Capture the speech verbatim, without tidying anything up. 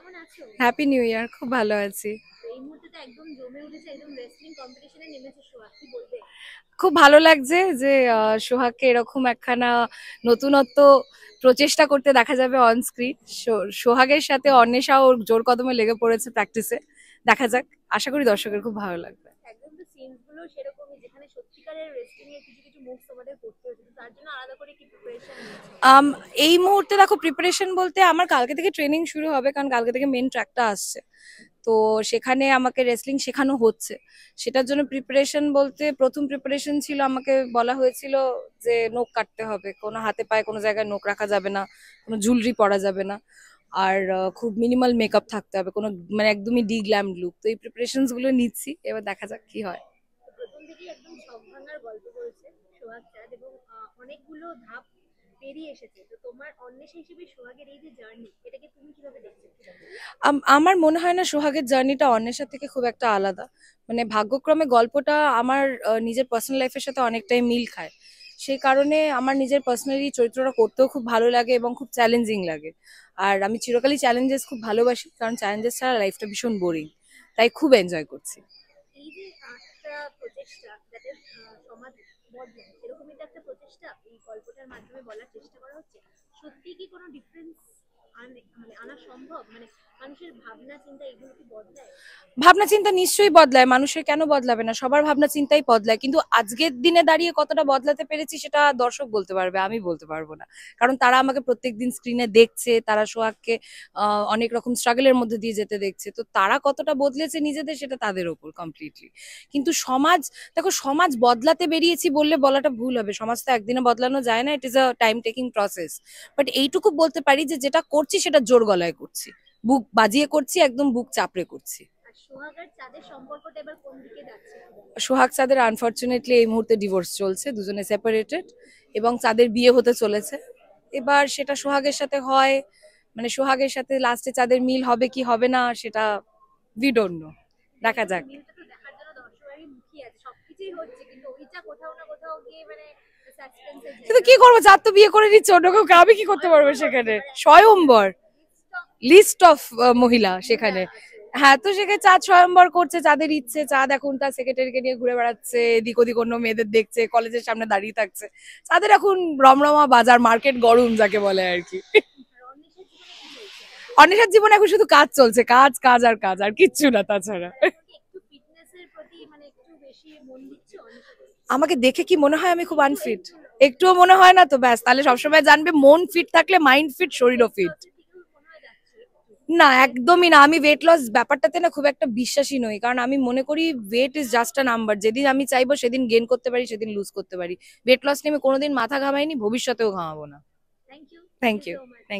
কেমন আছো? Happy new year. খুব ভালো আছি। এই মুহূর্তে তো একদম জমে উঠেছে, একদম রেসলিং কম্পিটিশনে নেমেছে সোয়া, কি বলবে? খুব ভালো লাগছে যে আহ, সোহাগকে এরকম একখানা নতুনত্ব প্রচেষ্টা করতে দেখা যাবে অন স্ক্রিন। সোহাগের সাথে অন্বেষাও ওর জোর কদমে লেগে পড়েছে প্র্যাকটিসে। দেখা যাক, আশা করি দর্শকের খুব ভালো লাগবে। একদম তো সিনস গুলো সেরকমই, যেখানে সত্যিকারের রেসলিং এর কিছু কিছু মুভস আমাদের করতে হচ্ছে, তো তার জন্য আলাদা করে কি প্রিপারেশন নিয়েছো? আম, এই মুহূর্তে দেখো, প্রিপারেশন বলতে আমার কালকে থেকে ট্রেনিং শুরু হবে, কারণ কালকে থেকে মেন ট্র্যাকটা আসছে। তো সেখানে আমাকে রেসলিং শেখানো হচ্ছে। সেটার জন্য প্রিপারেশন বলতে প্রথম প্রিপারেশন ছিল, আমাকে বলা হয়েছিল যে নখ কাটতে হবে, কোনো হাতে পায়ে কোনো জায়গায় নখ রাখা যাবে না, কোনো জুয়েলারি পরা যাবে না, আর আহ, খুব মিনিমাল মেকআপ থাকতে হবে, কোনো মানে একদমই ডি গ্ল্যাম লুক। তো এই প্রিপারেশনস গুলো নিচ্ছি, এবার দেখা যাক কি হয়। তো প্রথম থেকেই একদম ছক ভাঙার গল্প করেছে সোহাগ চাঁদ, এবং আহ, অনেকগুলো ধাপ পেরিয়ে এসেছে। তো তোমার অন্বেষা হিসেবে সোহাগের এই যে জার্নি, এটাকে তুমি কিভাবে দেখছো? আম- আমার মনে হয় না সোহাগের জার্নিটা অন্বেষার থেকে খুব একটা আলাদা। মানে ভাগ্যক্রমে গল্পটা আমার আহ, নিজের পার্সোনাল লাইফের সাথে অনেকটাই মিল খায়। সেই কারণে আমার নিজের পার্সোনালি চরিত্রটা করতেও খুব ভালো লাগে এবং খুব চ্যালেঞ্জিং লাগে। আর আমি চিরকালই চ্যালেঞ্জেস খুব ভালোবাসি, কারণ চ্যালেঞ্জেস ছাড়া লাইফটা ভীষণ বোরিং। তাই খুব এনজয় করছি। এই যে একটা প্রচেষ্টা যাতে আহ, সমাজ বদলায়, এরকমই তো একটা প্রচেষ্টা এই গল্পটার মাধ্যমে বলার চেষ্টা করা হচ্ছে। সত্যি কি কোনো ডিফারেন্স মানে আনা সম্ভব? মানে মানুষের ভাবনা চিন্তা এগুলো কি বদলায়? ভাবনা চিন্তা নিশ্চয়ই বদলায়, মানুষের কেন বদলাবে না, সবার ভাবনা চিন্তাই বদলায়, কিন্তু আজকের দিনে দাঁড়িয়ে কতটা বদলাতে পেরেছি সেটা দর্শক বলতে পারবে, আমি বলতে পারবো না। কারণ তারা আমাকে প্রত্যেকদিন স্ক্রিনে দেখছে, তারা সোহাগকে আহ, অনেক রকম স্ট্রাগলের মধ্যে দিয়ে যেতে দেখছে, তো তারা কতটা বদলেছে নিজেদের সেটা তাদের ওপর কমপ্লিটলি। কিন্তু সমাজ, দেখো, সমাজ বদলাতে বেরিয়েছি বললে বলাটা ভুল হবে, সমাজ তো একদিনে বদলানো যায় না, it is a time taking process. But এইটুকু বলতে পারি যে যেটা করছি সেটা জোর গলায় করছি, বুক বাজিয়ে করছি, একদম বুক চাপড়ে করছি। আর সোহাগ আর চাঁদের সম্পর্কটা এবার কোন দিকে যাচ্ছে? সোহাগ চাঁদের আনফর্চুনেটলি এই মুহূর্তে ডিভোর্স চলছে, দুজনে সেপারেটেড, এবং চাঁদের বিয়ে হতে চলেছে। এবার সেটা সোহাগের সাথে হয়, মানে সোহাগের সাথে লাস্টে চাঁদের মিল হবে কি হবে না সেটা উই ডোন্ট নো, দেখা দেখো, যাক। মিলটা তো দেখার জন্য দর্শকেরই মুখিয়ে আছে, সবকিছুই হচ্ছে, কিন্তু ওইটা কোথাও না কোথাও গিয়ে মানে সাসপেন্সের কিন্তু জায়গা কি পায়। করবো, চাঁদ তো বিয়ে করে নিচ্ছে অন্য কাউকে, আমি কি করতে পারবো স্বয়ংবর হচ্ছে, সেখানে? এবার একটা স্বয়ম্বর, লিস্ট অফ লিস্ট অফ মহিলা মহিলা সেখানে। আছে। হ্যাঁ, তো সেখানে চাঁদ স্বয়ম্বর করছে, চাঁদের ইচ্ছে, চাঁদ এখন তার সেক্রেটারিকে নিয়ে ঘুরে বেড়াচ্ছে, এদিক ওদিক অন্য মেয়েদের দেখছে, কলেজের সামনে দাঁড়িয়ে থাকছে। চাঁদের এখন রমরমা বাজার, মার্কেট গরম যাকে বলে আর কি। আর অন্বেষার জীবনে কি চলছে? অন্বেষার জীবনে এখন শুধু কাজ চলছে, কাজ কাজ আর কাজ, আর কিচ্ছু না তাছাড়া। আর এখন কি একটু ফিটনেসের প্রতি মানে একটু বেশি মন দিচ্ছ অন্বেষা? আমাকে দেখে কি মনে হয় আমি খুব একটু আনফিট? একটু একটুও মনে হয় না তো, ব্যাস তাহলে সবসময় জানবে মন ফিট থাকলে মাইন্ড ফিট, শরীরও ওয়েট ফিট। লসের দিকেও মনে হয় যাচ্ছে একটু। না, ওয়েট একদমই না, আমি ওয়েট লস ব্যাপারটাতে না খুব একটা বিশ্বাসী নই, কারণ আমি মনে করি weight is just a number, যেদিন আমি চাইবো সেদিন গেইন করতে পারি, সেদিন লুজ করতে পারি। ওয়েট লস নিয়ে আমি কোনোদিন মাথা ঘামাইনি, ভবিষ্যতেও ঘামাবো না। Thank you, thank thank you you. So much.